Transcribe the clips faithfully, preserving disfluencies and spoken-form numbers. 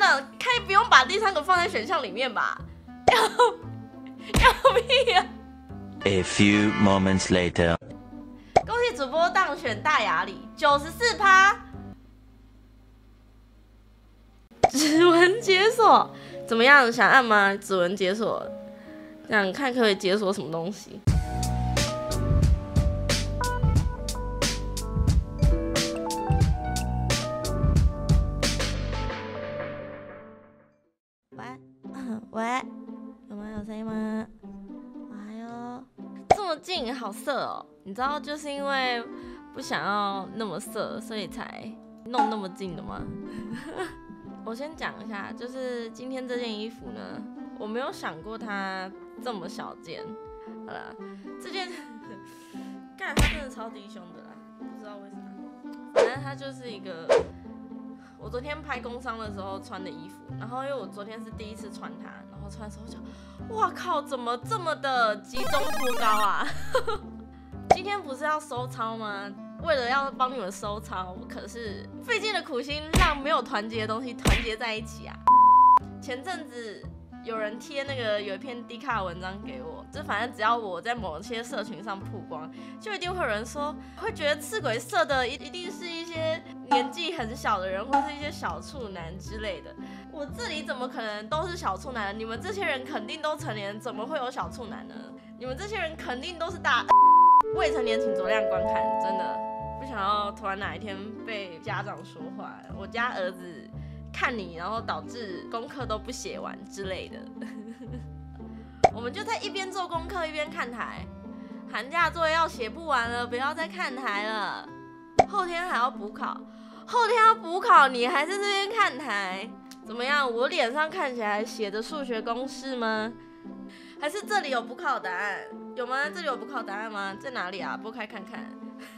长可以不用把第三个放在选项里面吧？要要屁呀、啊、 ！A few moments later， 恭喜主播当选大雅里，九十四趴。指纹解锁怎么样？想按吗？指纹解锁，想看可以解锁什么东西？喂，喂，有吗？有声音吗？哎呦，这么近，好色哦！你知道，就是因为不想要那么色，所以才弄那么近的吗？我先讲一下，就是今天这件衣服呢，我没有想过它这么小件。好啦，这件，干它真的超低胸的啦，不知道为什么。反正它就是一个，我昨天拍工商的时候穿的衣服，然后因为我昨天是第一次穿它，然后穿的时候就，哇靠，怎么这么的集中脱高啊？今天不是要收操吗？为了要帮你们收操，可是费尽了苦心让没有团结的东西团结在一起啊！前阵子有人贴那个有一篇 D 卡文章给我，就反正只要我在某些社群上曝光，就一定会有人说，会觉得赤鬼色的一一定是一些年纪很小的人，或是一些小处男之类的。我这里怎么可能都是小处男？你们这些人肯定都成年，怎么会有小处男呢？你们这些人肯定都是大未成年，请酌量观看，真的。不想要突然哪一天被家长说话，我家儿子看你，然后导致功课都不写完之类的。我们就在一边做功课一边看台，寒假作业要写不完了，不要再看台了。后天还要补考，后天要补考，你还在这边看台，怎么样？我脸上看起来写的数学公式吗？还是这里有补考答案？有吗？这里有补考答案吗？在哪里啊？拨开看看。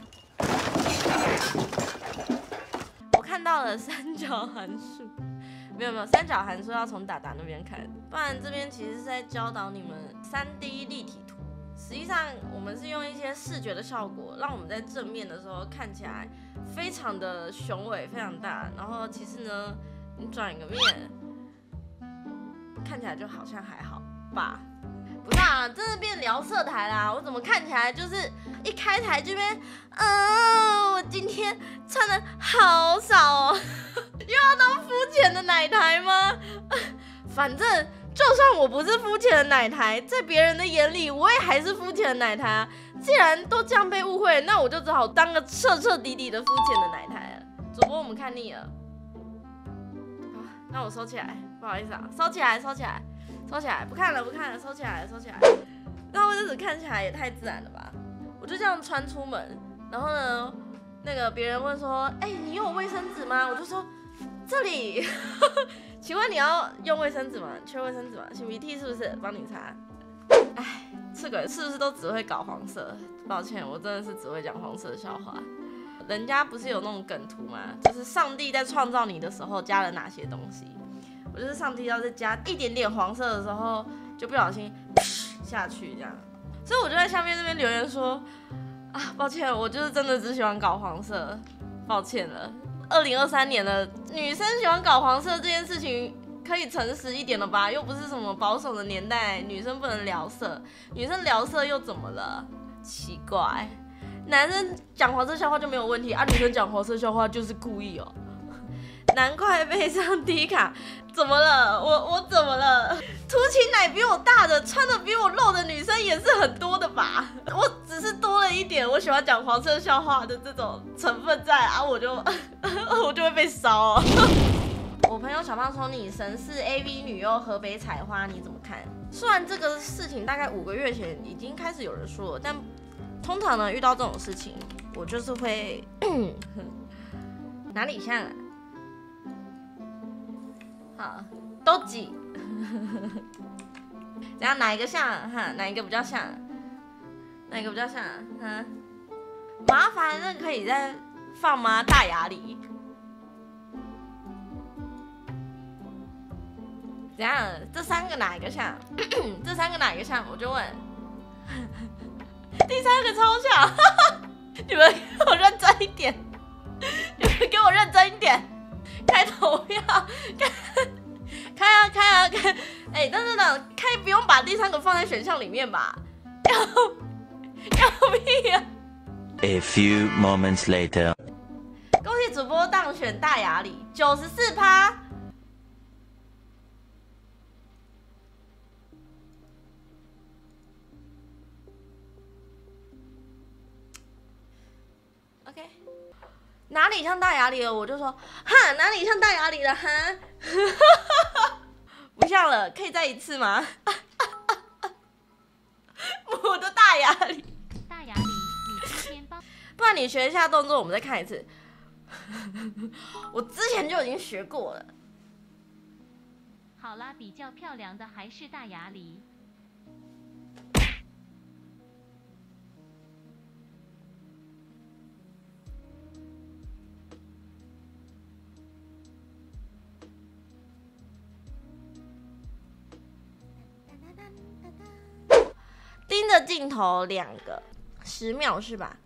我看到了三角函数，没有没有，三角函数要从达达那边看，不然这边其实是在教导你们 三 D 立体图。实际上我们是用一些视觉的效果，让我们在正面的时候看起来非常的雄伟，非常大。然后其实呢，你转一个面，看起来就好像还好吧。不是啊，真的变聊色台啦！我怎么看起来就是一开台这边，嗯，我今天穿的好少哦，又要当肤浅的奶台吗？反正就算我不是肤浅的奶台，在别人的眼里，我也还是肤浅的奶台啊。既然都这样被误会，那我就只好当个彻彻底底的肤浅的奶台了。主播，我们看腻了，好，那我收起来，不好意思啊，收起来，收起来。收起来，不看了，不看了，收起来，收起来。那我这次看起来也太自然了吧？我就这样穿出门，然后呢，那个别人问说：“哎、欸，你有卫生纸吗？”我就说：“这里。”请问你要用卫生纸吗？缺卫生纸吗？擤鼻涕是不是？帮你擦。哎，赤鬼是不是都只会搞黄色？抱歉，我真的是只会讲黄色的笑话。人家不是有那种梗图吗？就是上帝在创造你的时候加了哪些东西？我就是上帝要再加一点点黄色的时候，就不小心下去这样，所以我就在下面这边留言说，啊，抱歉，我就是真的只喜欢搞黄色，抱歉了。二零二三年了，女生喜欢搞黄色这件事情可以诚实一点了吧？又不是什么保守的年代，女生不能聊色，女生聊色又怎么了？奇怪，男生讲黄色笑话就没有问题啊，女生讲黄色笑话就是故意哦。难怪被上低卡，怎么了？我我怎么了？凸起奶比我大的，穿的比我露的女生也是很多的吧？我只是多了一点我喜欢讲黄色笑话的这种成分在啊，我就我就会被烧、哦。我朋友小胖说你神似 A V 女优河北采花，你怎么看？虽然这个事情大概五个月前已经开始有人说了，但通常呢遇到这种事情，我就是会哪里像啊？好，都挤。怎样？哪一个像？哈，哪一个比较像？哪一个比较像？哈，麻烦那可以再放吗？大雅里。怎样？这三个哪一个像？这三个哪一个像？我就问。第三个超像，你们给我认真一点，你们给我认真一点。开投票，开哎、欸，等等等，可以不用把第三个放在选项里面吧？要要屁呀、啊！ A few moments later， 恭喜主播当选大雅里，九十四趴。OK， 哪里像大雅里了？我就说，哈，哪里像大雅里了？哈，不像了，可以再一次吗？我的大雅里， 大雅里，你今天帮， 不然你学一下动作，我们再看一次。我之前就已经学过了。 好啦，比较漂亮的还是大雅里。 盯着镜头两个十秒是吧？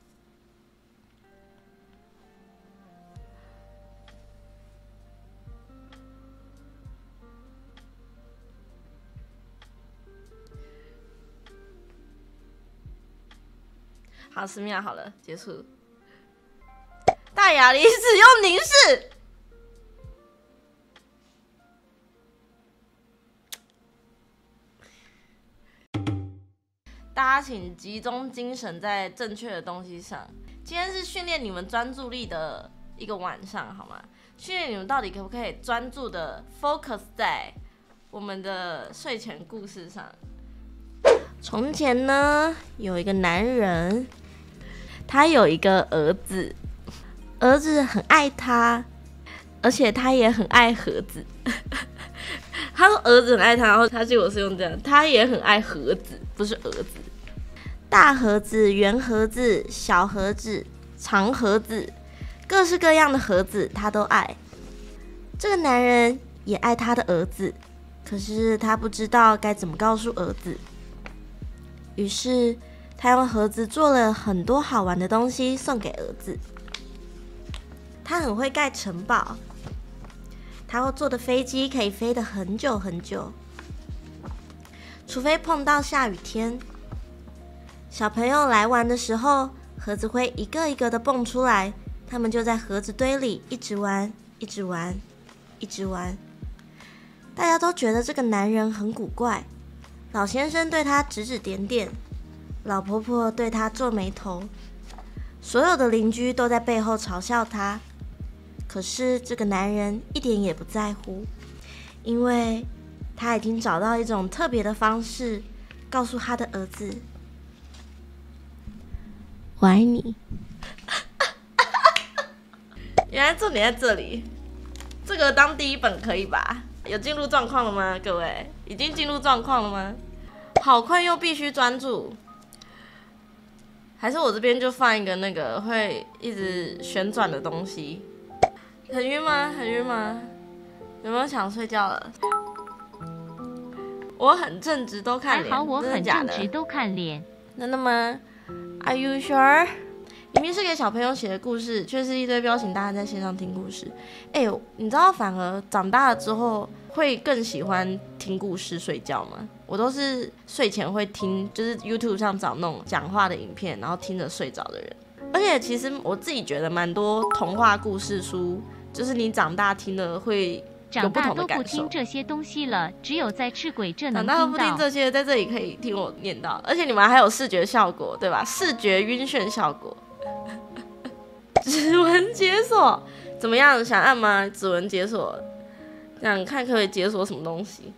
好，十秒好了，结束。大雅里使用凝视。大家请集中精神在正确的东西上。今天是训练你们专注力的一个晚上，好吗？训练你们到底可不可以专注的 focus 在我们的睡前故事上。从前呢，有一个男人，他有一个儿子，儿子很爱他，而且他也很爱盒子。他说儿子很爱他，然后他结果是用这样，他也很爱盒子，不是儿子。大盒子、圆盒子、小盒子、长盒子，各式各样的盒子他都爱。这个男人也爱他的儿子，可是他不知道该怎么告诉儿子。于是他用盒子做了很多好玩的东西送给儿子。他很会盖城堡，他会坐的飞机可以飞得很久很久，除非碰到下雨天。小朋友来玩的时候，盒子会一个一个的蹦出来，他们就在盒子堆里一直玩，一直玩，一直玩。大家都觉得这个男人很古怪，老先生对他指指点点，老婆婆对他皱眉头，所有的邻居都在背后嘲笑他。可是这个男人一点也不在乎，因为他已经找到一种特别的方式，告诉他的儿子：“我爱你。”原来重点在这里，这个当第一本可以吧？有进入状况了吗？各位，已经进入状况了吗？好困又必须专注，还是我这边就放一个那个会一直旋转的东西？很晕吗？很晕吗？有没有想睡觉了？我很正直，都看脸。 还好我很正直， 的都看脸。 真的吗 ？Are you sure？ 明明是给小朋友写的故事，却是一堆彪形大汉在线上听故事。哎、欸，你知道反而长大了之后会更喜欢听故事睡觉吗？我都是睡前会听，就是 YouTube 上找那种讲话的影片，然后听着睡着的人。而且其实我自己觉得蛮多童话故事书，就是你长大听了会有不同的感受。 长大都不听这些东西了，只有在吃鬼这能听到。 长大都不听这些，在这里可以听我念到，而且你们还有视觉效果，对吧？视觉晕眩效果。指纹解锁怎么样？想按吗？指纹解锁，想看可以解锁什么东西？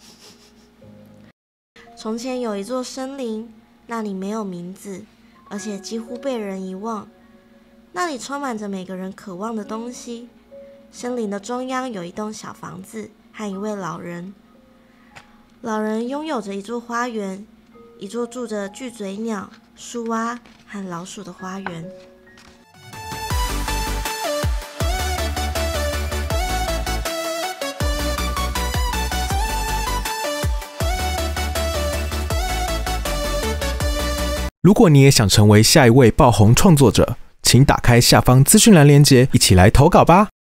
从前有一座森林，那里没有名字，而且几乎被人遗忘。那里充满着每个人渴望的东西。森林的中央有一栋小房子和一位老人。老人拥有着一座花园，一座住着巨嘴鸟、树蛙和老鼠的花园。 如果你也想成为下一位爆红创作者，请打开下方资讯栏连结，一起来投稿吧。